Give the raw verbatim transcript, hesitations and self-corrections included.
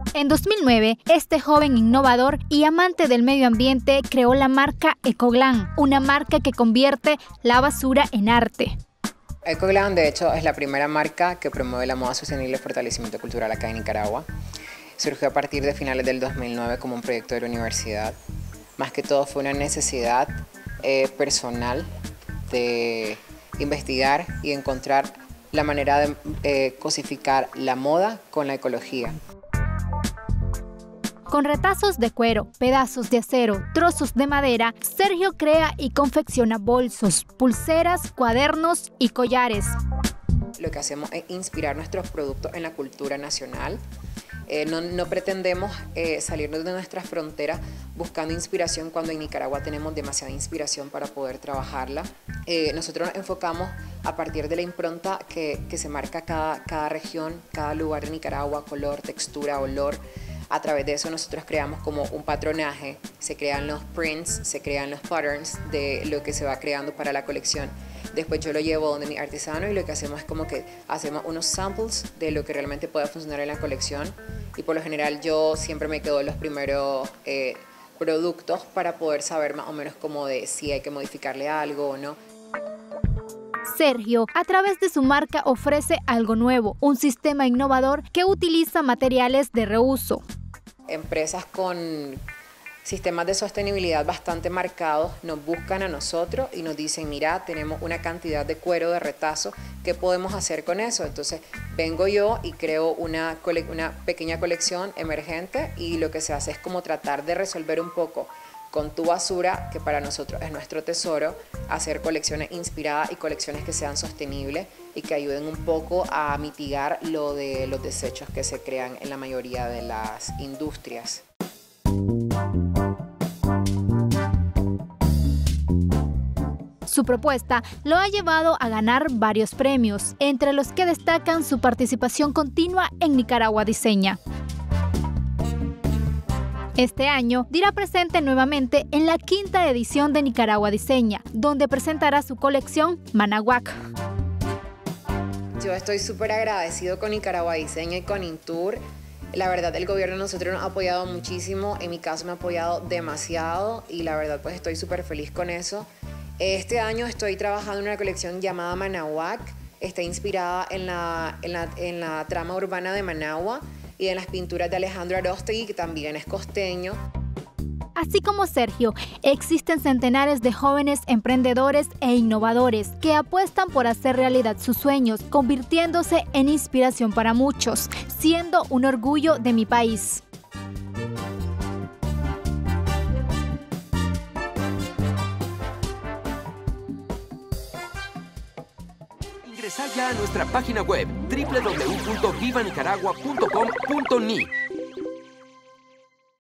En dos mil nueve, este joven innovador y amante del medio ambiente creó la marca Ecoglam, una marca que convierte la basura en arte. Ecoglam, de hecho, es la primera marca que promueve la moda sostenible y el fortalecimiento cultural acá en Nicaragua. Surgió a partir de finales del dos mil nueve como un proyecto de la universidad. Más que todo fue una necesidad eh, personal de investigar y encontrar la manera de eh, cosificar la moda con la ecología. Con retazos de cuero, pedazos de acero, trozos de madera, Sergio crea y confecciona bolsos, pulseras, cuadernos y collares. Lo que hacemos es inspirar nuestros productos en la cultura nacional. Eh, no, no pretendemos eh, salirnos de nuestras fronteras buscando inspiración cuando en Nicaragua tenemos demasiada inspiración para poder trabajarla. Eh, nosotros nos enfocamos a partir de la impronta que, que se marca cada, cada región, cada lugar de Nicaragua, color, textura, olor. A través de eso nosotros creamos como un patronaje, se crean los prints, se crean los patterns de lo que se va creando para la colección. Después yo lo llevo donde mi artesano y lo que hacemos es como que hacemos unos samples de lo que realmente puede funcionar en la colección. Y por lo general yo siempre me quedo en los primeros eh, productos para poder saber más o menos como de si hay que modificarle algo o no. Sergio, a través de su marca, ofrece algo nuevo, un sistema innovador que utiliza materiales de reuso. Empresas con sistemas de sostenibilidad bastante marcados nos buscan a nosotros y nos dicen, mira, tenemos una cantidad de cuero de retazo, ¿qué podemos hacer con eso? Entonces vengo yo y creo una, una pequeña colección emergente y lo que se hace es como tratar de resolver un poco con tu basura, que para nosotros es nuestro tesoro, hacer colecciones inspiradas y colecciones que sean sostenibles y que ayuden un poco a mitigar lo de los desechos que se crean en la mayoría de las industrias. Su propuesta lo ha llevado a ganar varios premios, entre los que destacan su participación continua en Nicaragua Diseña. Este año dirá presente nuevamente en la quinta edición de Nicaragua Diseña, donde presentará su colección Manahuac. Yo estoy súper agradecido con Nicaragua Diseña y con Intour. La verdad, el gobierno de nosotros nos ha apoyado muchísimo, en mi caso me ha apoyado demasiado y la verdad pues estoy súper feliz con eso. Este año estoy trabajando en una colección llamada Manahuac, está inspirada en la, en la, en la trama urbana de Managua y en las pinturas de Alejandro Aróstegui, que también es costeño. Así como Sergio, existen centenares de jóvenes emprendedores e innovadores que apuestan por hacer realidad sus sueños, convirtiéndose en inspiración para muchos, siendo un orgullo de mi país. Ingresa ya a nuestra página web doble u doble u doble u punto viva nicaragua punto com punto ni